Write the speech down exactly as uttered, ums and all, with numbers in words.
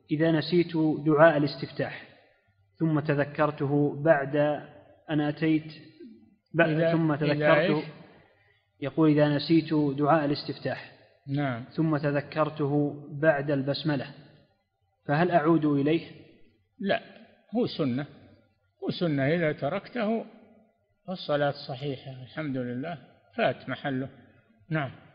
إذا نسيت دعاء الاستفتاح ثم تذكرته بعد أن أتيت ثم تذكرته، يقول إذا نسيت دعاء الاستفتاح نعم ثم تذكرته بعد البسملة فهل أعود إليه؟ لا، هو سنة، هو سنة، إذا تركته فالصلاة صحيحة الحمد لله، فات محله. نعم.